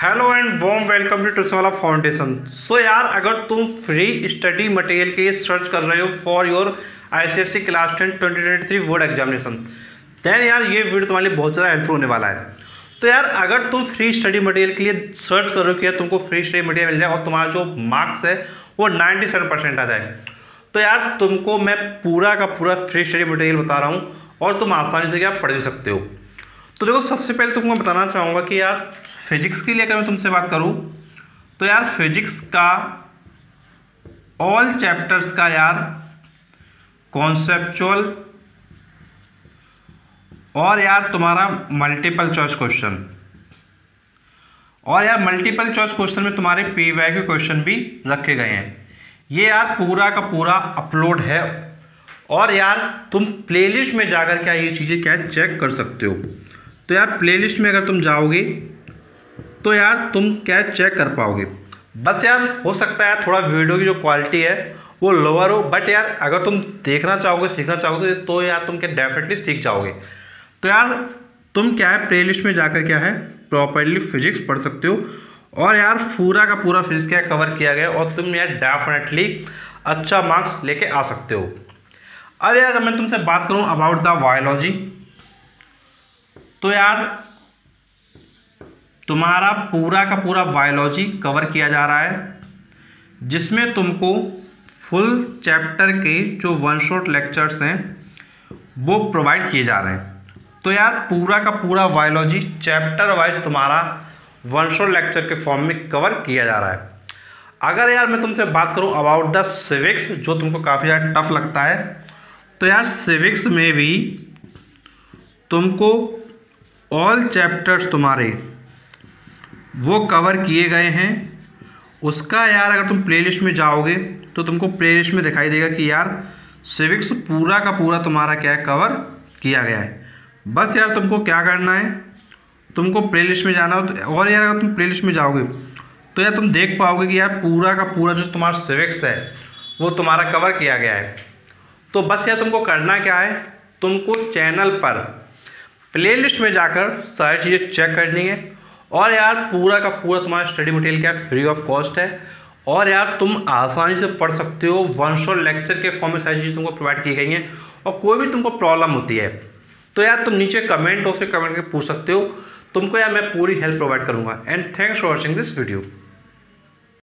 Hello and warm welcome to टूसवाला foundation. So यार, अगर तुम फ्री स्टडी मटेरियल के लिए सर्च कर रहे हो for your ICSE class 10 2023 board examination, then यार ये वीडियो तुम्हारे लिए बहुत ज़्यादा हेल्पफुल होने वाला है। तो यार अगर तुम फ्री स्टडी मटेरियल के लिए सर्च कर रहे हो कि यार तुमको फ्री स्टडी मटेरियल मिल जाए और तुम्हारा जो मार्क्स है वो 97% आ जाए, तो यार तुमको मैं पूरा का पूरा फ्री स्टडी मटेरियल बता रहा हूँ और तुम आसानी से क्या पढ़ भी सकते हो। तो देखो, सबसे पहले तुमको बताना चाहूँगा कि यार फिजिक्स के लिए अगर मैं तुमसे बात करूँ तो यार फिजिक्स का ऑल चैप्टर्स का यार कॉन्सेप्चुअल और यार तुम्हारा मल्टीपल चॉइस क्वेश्चन, और यार मल्टीपल चॉइस क्वेश्चन में तुम्हारे पीवाईक्यू क्वेश्चन भी रखे गए हैं। ये यार पूरा का पूरा अपलोड है और यार तुम प्लेलिस्ट में जाकर क्या ये चीज़ें क्या चेक कर सकते हो। तो यार प्लेलिस्ट में अगर तुम जाओगे तो यार तुम क्या चेक कर पाओगे। बस यार हो सकता है थोड़ा वीडियो की जो क्वालिटी है वो लोअर हो, बट यार अगर तुम देखना चाहोगे, सीखना चाहोगे तो यार तुम क्या डेफिनेटली सीख जाओगे। तो यार तुम क्या है प्लेलिस्ट में जाकर क्या है प्रॉपरली फिजिक्स पढ़ सकते हो और यार पूरा का पूरा फिजिक्स क्या कवर किया गया और तुम यार डेफिनेटली अच्छा मार्क्स लेके आ सकते हो। अब यार मैं तुमसे बात करूं अबाउट द बायोलॉजी, तो यार तुम्हारा पूरा का पूरा बायोलॉजी कवर किया जा रहा है, जिसमें तुमको फुल चैप्टर के जो वन शॉट लेक्चर्स हैं वो प्रोवाइड किए जा रहे हैं। तो यार पूरा का पूरा बायोलॉजी चैप्टर वाइज तुम्हारा वन शॉट लेक्चर के फॉर्म में कवर किया जा रहा है। अगर यार मैं तुमसे बात करूं अबाउट द सिविक्स, जो तुमको काफ़ी ज़्यादा टफ लगता है, तो यार सिविक्स में भी तुमको ऑल चैप्टर्स तुम्हारे वो कवर किए गए हैं। उसका यार अगर तुम प्लेलिस्ट में जाओगे तो तुमको प्लेलिस्ट में दिखाई देगा कि यार सिविक्स पूरा का पूरा तुम्हारा क्या है कवर किया गया है। बस यार तुमको क्या करना है, तुमको प्लेलिस्ट में जाना हो और यार अगर तुम प्लेलिस्ट में जाओगे तो यार तुम देख पाओगे कि यार पूरा का पूरा जो तुम्हारा सिविक्स है वो तुम्हारा कवर किया गया है। तो बस यार तुमको करना क्या है, तुमको चैनल पर प्लेलिस्ट में जाकर सारी चीज़ें चेक करनी है और यार पूरा का पूरा तुम्हारा स्टडी मटेरियल क्या फ्री ऑफ कॉस्ट है और यार तुम आसानी से पढ़ सकते हो। वन शॉट लेक्चर के फॉर्म में सारी चीज़ें तुमको प्रोवाइड की गई हैं और कोई भी तुमको प्रॉब्लम होती है तो यार तुम नीचे कमेंट बॉक्स से कमेंट करके पूछ सकते हो, तुमको यार मैं पूरी हेल्प प्रोवाइड करूँगा। And thanks for watching this video.